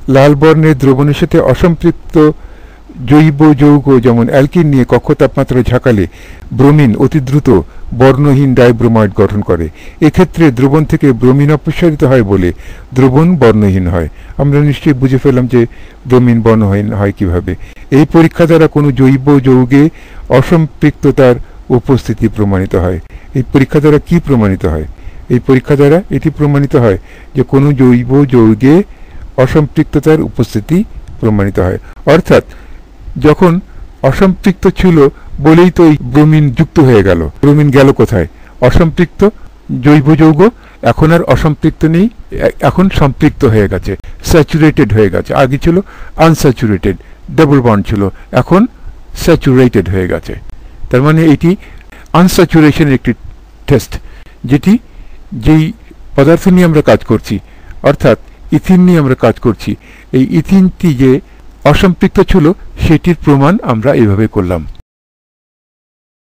লাল বর্ণের দ্রবণের সাথে অসম্পৃক্ত জৈব যৌগ যেমন অ্যালকিন নিয়ে কক্ষ তাপমাত্রায় ঝাঁকালে ব্রোমিন অতি দ্রুত বর্ণহীন ডাইব্রোমাইড গঠন করে। এক্ষেত্রে দ্রবণ থেকে ব্রোমিন অপসারিত হয় বলে দ্রবণ বর্ণহীন হয়। আমরা নিশ্চয়ই বুঝে ফেললাম যে ব্রোমিন বর্ণহীন হয় কিভাবে। এই পরীক্ষা দ্বারা কোনো জৈব যৌগে অসম্পৃক্ততার উপস্থিতি প্রমাণিত হয়। এই পরীক্ষা দ্বারা কি প্রমাণিত হয়? এই পরীক্ষা দ্বারা এটি প্রমাণিত হয় যে কোনো জৈব যৌগে অসম্পৃক্ততার উপস্থিতি প্রমাণিত হয়। অর্থাৎ যখন অসম্পৃক্ত ছিল বলেই তো এই ব্রোমিন যুক্ত হয়ে গেল। ব্রোমিন গেল কোথায়? অসম্পৃক্ত জৈব যৌগ এখন আর অসম্পৃক্ত নেই, এখন সম্পৃক্ত হয়ে গেছে, স্যাচুরেটেড হয়ে গেছে। আগে ছিল আনস্যাচুরেটেড, ডাবল বন্ড ছিল, এখন স্যাচুরেটেড হয়ে গেছে। তার মানে এটি আনস্যাচুরেশনের একটি টেস্ট, যেই পদার্থ নিয়ে আমরা কাজ করছি, অর্থাৎ ইথিন নিয়ে আমরা কাজ করছি। এই ইথিনটি যে অসম্পৃক্ত ছিল সেটির প্রমাণ আমরা এভাবে করলাম।